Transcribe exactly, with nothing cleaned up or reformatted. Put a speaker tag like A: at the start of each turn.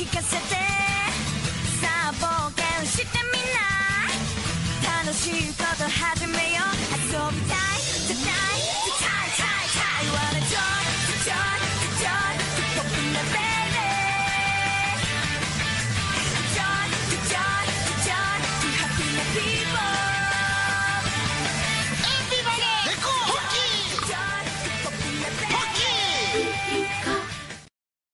A: 聞かせてさあ冒険してみんな楽しいこと始め